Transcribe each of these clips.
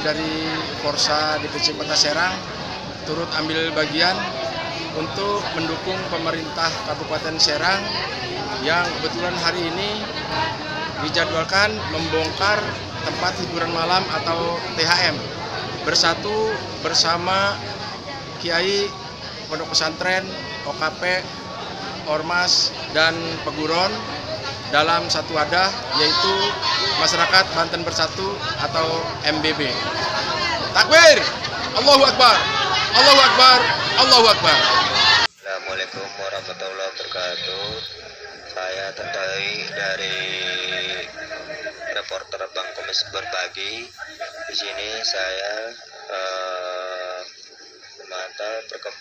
dari Forsa DPC Kota Serang turut ambil bagian untuk mendukung pemerintah Kabupaten Serang yang kebetulan hari ini dijadwalkan membongkar tempat hiburan malam atau THM bersatu bersama Kiai Pondok Pesantren, OKP, Ormas, dan Peguron dalam satu wadah, yaitu Masyarakat Banten Bersatu atau MBB. Takbir! Allahu Akbar! Allahu Akbar! Allahu Akbar! Assalamualaikum warahmatullahi wabarakatuh. Saya Tendai dari reporter Bang Komis Berbagi. Di sini saya memantau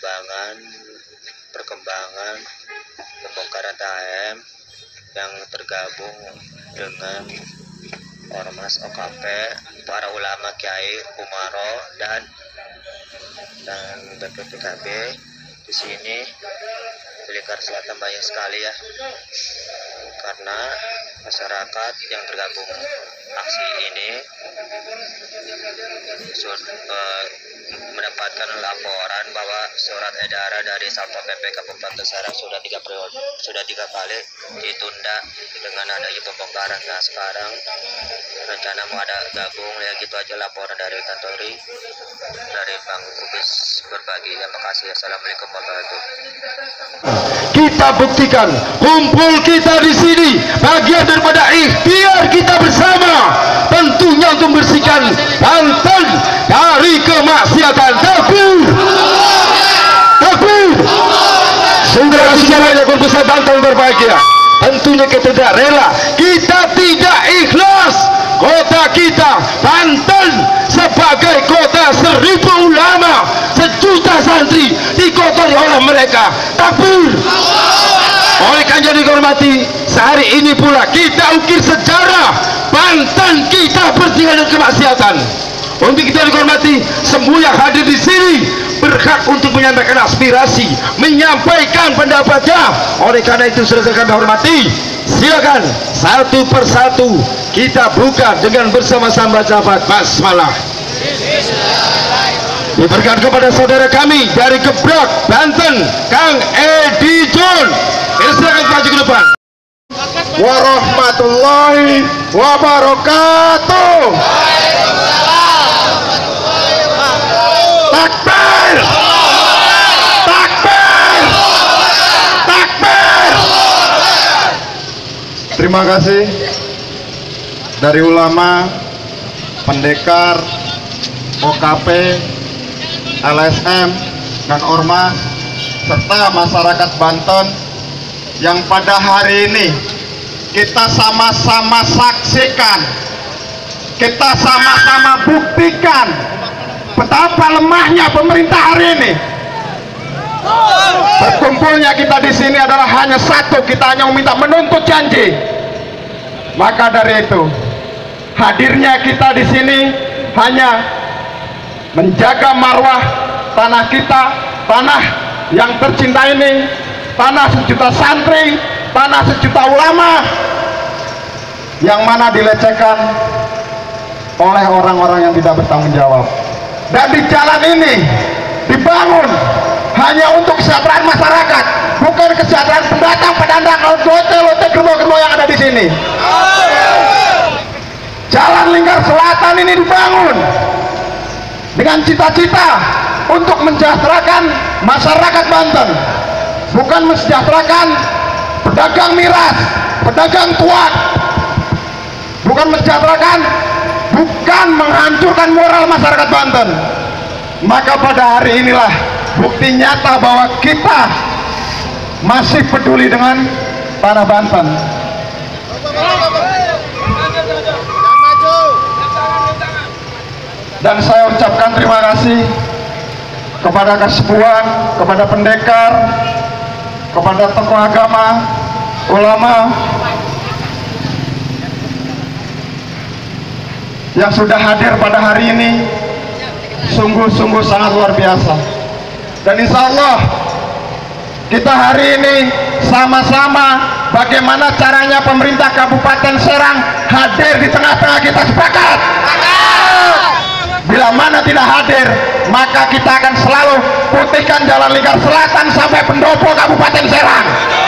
perkembangan pembongkaran THM yang tergabung dengan Ormas OKP, para ulama Kiai Umaro dan BPPKB. Di sini di lingkar selatan banyak sekali ya, karena masyarakat yang tergabung aksi ini mendapatkan laporan bahwa surat edaran dari Satpol PP Kabupaten Serang sudah 3 kali ditunda dengan adanya pembongkaran. Nah, sekarang rencana mau ada gabung ya, gitu aja laporan dari Kantori dari Bang Kubis Berbagi. Ya, makasih. Assalamualaikum warahmatullahi wabarakatuh. Kita buktikan kumpul kita di sini bagian daripada ikhtiar kita bersama, tentunya untuk membersihkan Banten dari kemaksiatan. Takbir! Takbir! Saudara-saudara yang berbesar Banten berbahagia, tentunya kita tidak rela, kita tidak ikhlas kota kita Banten sebagai kota 1000 ulama, 1.000.000 santri dikotori oleh mereka. Takbir! Oleh karena dihormati, sehari ini pula kita ukir sejarah Banten kita bersih dari kemaksiatan. Untuk kita dihormati, semua yang hadir di sini berhak untuk menyampaikan aspirasi, menyampaikan pendapatnya. Oleh karena itu, saudara kami hormati, silakan satu persatu kita buka dengan bersama-sama baca basmalah. Diberikan kepada saudara kami dari Gebrak, Banten, Kang Edi John. Silakan maju ke depan. Warahmatullahi wabarakatuh. Takbir! Takbir! Takbir! Terima kasih dari ulama, pendekar, OKP, LSM, dan Ormas, serta masyarakat Banten yang pada hari ini kita sama-sama saksikan, kita sama-sama buktikan betapa lemahnya pemerintah hari ini. Berkumpulnya kita di sini adalah hanya satu, kita hanya meminta menuntut janji. Maka dari itu, hadirnya kita di sini hanya menjaga marwah tanah kita, tanah yang tercinta ini, tanah 1.000.000 santri, tanah 1.000.000 ulama yang mana dilecehkan oleh orang-orang yang tidak bertanggung jawab. Dan di jalan ini dibangun hanya untuk kesejahteraan masyarakat, bukan kesejahteraan pendatang, pedandang, lote, germo-germo yang ada di sini. Jalan lingkar selatan ini dibangun dengan cita-cita untuk mensejahterakan masyarakat Banten, bukan mensejahterakan pedagang miras, pedagang tuak, bukan mensejahterakan, bukan menghancurkan moral masyarakat Banten. Maka pada hari inilah bukti nyata bahwa kita masih peduli dengan tanah Banten. Dan saya ucapkan terima kasih kepada kesepuhan, kepada pendekar, kepada tokoh agama, ulama yang sudah hadir pada hari ini. Sungguh-sungguh sangat luar biasa. Dan insya Allah kita hari ini sama-sama bagaimana caranya pemerintah Kabupaten Serang hadir di tengah-tengah kita. Sepakat? Bila mana tidak hadir, maka kita akan selalu putihkan jalan lingkar selatan sampai pendopo Kabupaten Serang.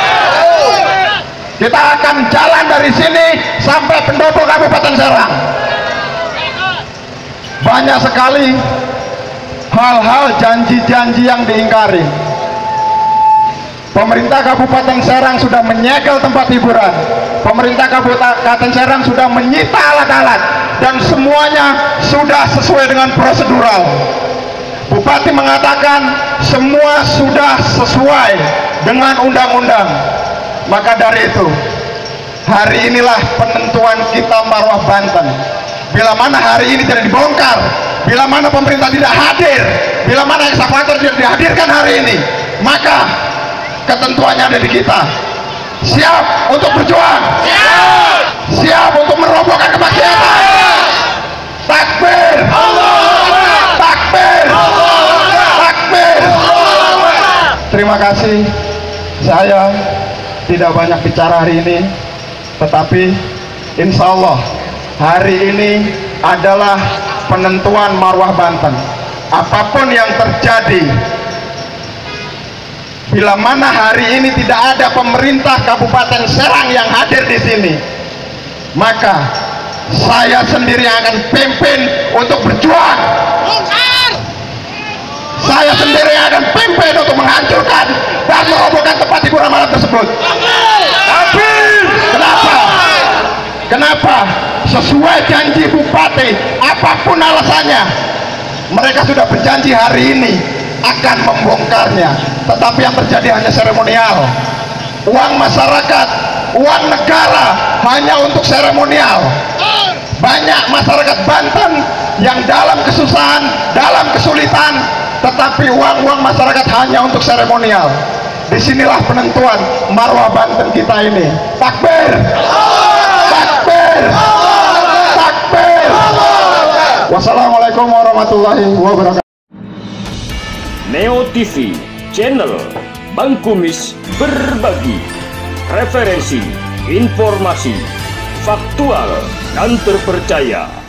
Kita akan jalan dari sini sampai pendopo Kabupaten Serang. Banyak sekali hal-hal janji-janji yang diingkari. Pemerintah Kabupaten Serang sudah menyegel tempat hiburan. Pemerintah Kabupaten Serang sudah menyita alat-alat dan semuanya sudah sesuai dengan prosedural. Bupati mengatakan semua sudah sesuai dengan undang-undang. Maka dari itu, hari inilah penentuan kita marwah Banten. Bila mana hari ini tidak dibongkar, bila mana pemerintah tidak hadir, bila mana eksavator tidak dihadirkan hari ini, maka ketentuannya ada di kita. Siap untuk berjuang, siap untuk merobohkan kemaksiatan. Takbir, takbir, takbir. Terima kasih. Saya tidak banyak bicara hari ini, tetapi insya Allah hari ini adalah penentuan marwah Banten. Apapun yang terjadi, bila mana hari ini tidak ada pemerintah Kabupaten Serang yang hadir di sini, maka saya sendiri akan pimpin untuk berjuang. Saya sendiri akan pimpin untuk menghancurkan dan merobohkan tempat hiburan malam tersebut. Tapi kenapa? Kenapa? Sesuai janji bupati, apapun alasannya, mereka sudah berjanji hari ini akan membongkarnya, tetapi yang terjadi hanya seremonial. Uang masyarakat, uang negara hanya untuk seremonial. Banyak masyarakat Banten yang dalam kesusahan, dalam kesulitan, tetapi uang masyarakat hanya untuk seremonial. Disinilah penentuan marwah Banten kita ini. Takbir, takbir, takbir. Wassalamualaikum warahmatullahi wabarakatuh. Neo TV, channel Bang Kumis berbagi referensi, informasi, faktual dan terpercaya.